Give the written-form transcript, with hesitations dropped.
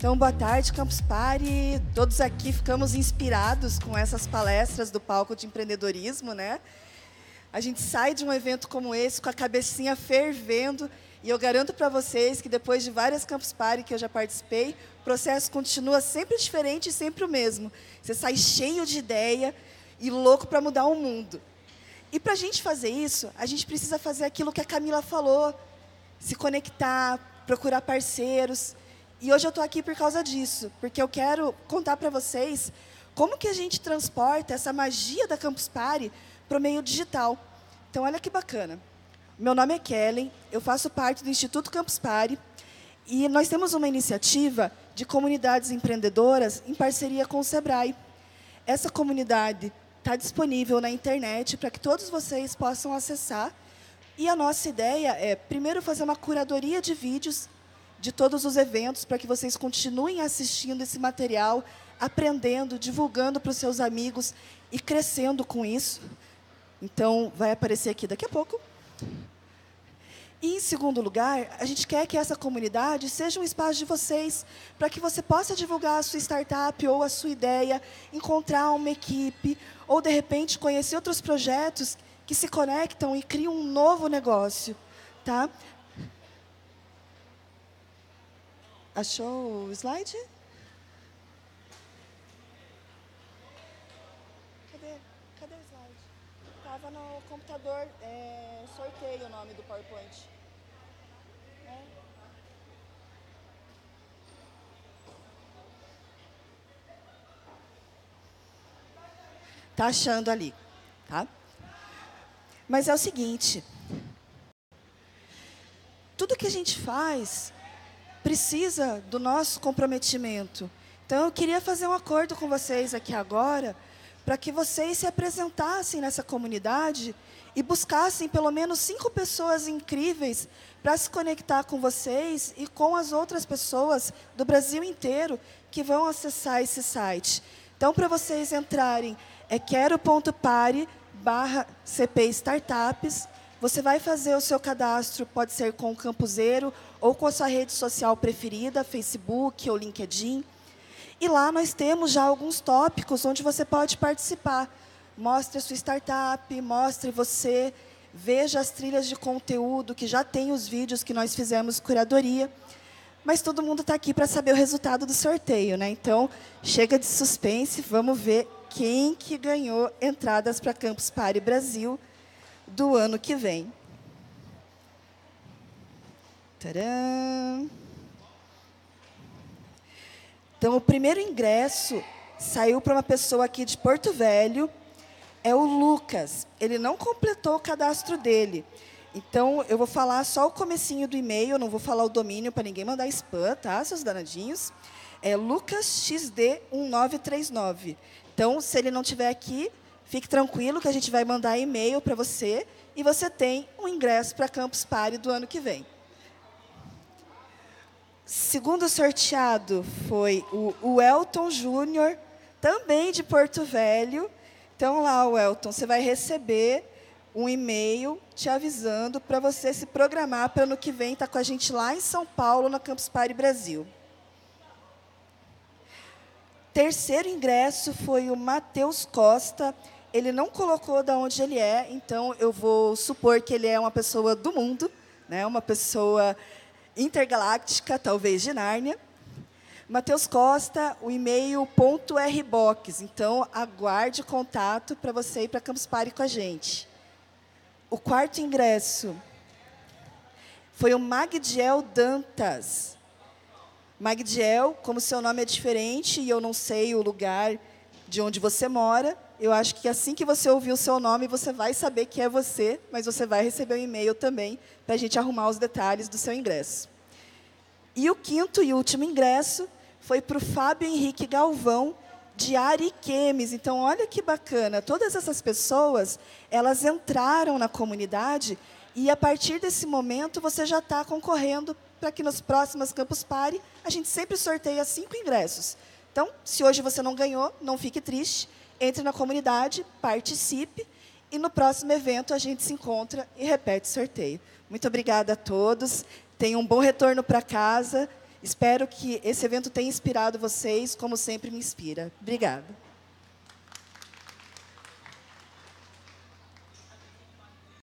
Então, boa tarde, Campus Party. Todos aqui ficamos inspirados com essas palestras do palco de empreendedorismo, né? A gente sai de um evento como esse com a cabecinha fervendo e eu garanto para vocês que depois de várias Campus Party que eu já participei, o processo continua sempre diferente e sempre o mesmo. Você sai cheio de ideia e louco para mudar o mundo. E para a gente fazer isso, a gente precisa fazer aquilo que a Camila falou, se conectar, procurar parceiros. E hoje eu estou aqui por causa disso, porque eu quero contar para vocês como que a gente transporta essa magia da Campus Party para o meio digital. Então, olha que bacana. Meu nome é Kellen, eu faço parte do Instituto Campus Party, e nós temos uma iniciativa de comunidades empreendedoras em parceria com o Sebrae. Essa comunidade está disponível na internet para que todos vocês possam acessar. E a nossa ideia é, primeiro, fazer uma curadoria de vídeos de todos os eventos, para que vocês continuem assistindo esse material, aprendendo, divulgando para os seus amigos e crescendo com isso. Então, vai aparecer aqui daqui a pouco. E, em segundo lugar, a gente quer que essa comunidade seja um espaço de vocês, para que você possa divulgar a sua startup ou a sua ideia, encontrar uma equipe, ou, de repente, conhecer outros projetos que se conectam e criam um novo negócio. Tá? Achou o slide? Cadê o slide? Estava no computador, sorteio o nome do PowerPoint. Está achando ali, tá? Mas é o seguinte, tudo que a gente faz precisa do nosso comprometimento. Então, eu queria fazer um acordo com vocês aqui agora, para que vocês se apresentassem nessa comunidade e buscassem pelo menos 5 pessoas incríveis para se conectar com vocês e com as outras pessoas do Brasil inteiro que vão acessar esse site. Então, para vocês entrarem, é quero.pare/CP Startups. Você vai fazer o seu cadastro, pode ser com o Campuseiro ou com a sua rede social preferida, Facebook ou LinkedIn. E lá nós temos já alguns tópicos onde você pode participar. Mostre a sua startup, mostre você, veja as trilhas de conteúdo, que já tem os vídeos que nós fizemos curadoria. Mas todo mundo está aqui para saber o resultado do sorteio, né? Então, chega de suspense, vamos ver quem que ganhou entradas para Campus Party Brasil do ano que vem. Tcharam! Então, o primeiro ingresso saiu para uma pessoa aqui de Porto Velho, é o Lucas. Ele não completou o cadastro dele. Então, eu vou falar só o comecinho do e-mail, não vou falar o domínio para ninguém mandar spam, tá, seus danadinhos? É lucasxd1939. Então, se ele não estiver aqui, fique tranquilo que a gente vai mandar e-mail para você e você tem um ingresso para a Campus Party do ano que vem. Segundo sorteado foi o Elton Júnior, também de Porto Velho. Então, lá, Elton, você vai receber um e-mail te avisando para você se programar para ano que vem estar com a gente lá em São Paulo, na Campus Party Brasil. Terceiro ingresso foi o Matheus Costa. Ele não colocou de onde ele é, então eu vou supor que ele é uma pessoa do mundo, né? Uma pessoa intergaláctica, talvez de Nárnia. Matheus Costa, o e-mail .rbox. Então, aguarde contato para você ir para Campus Party com a gente. O quarto ingresso foi o Magdiel Dantas. Magdiel, como seu nome é diferente e eu não sei o lugar de onde você mora, eu acho que assim que você ouvir o seu nome, você vai saber que é você, mas você vai receber um e-mail também para a gente arrumar os detalhes do seu ingresso. E o quinto e último ingresso foi para o Fábio Henrique Galvão, de Ariquemes. Então, olha que bacana, todas essas pessoas, elas entraram na comunidade e, a partir desse momento, você já está concorrendo para que nas próximas Campus Party a gente sempre sorteia 5 ingressos. Então, se hoje você não ganhou, não fique triste, entre na comunidade, participe, e no próximo evento a gente se encontra e repete o sorteio. Muito obrigada a todos, tenham um bom retorno para casa Espero que esse evento tenha inspirado vocês, como sempre me inspira. Obrigada.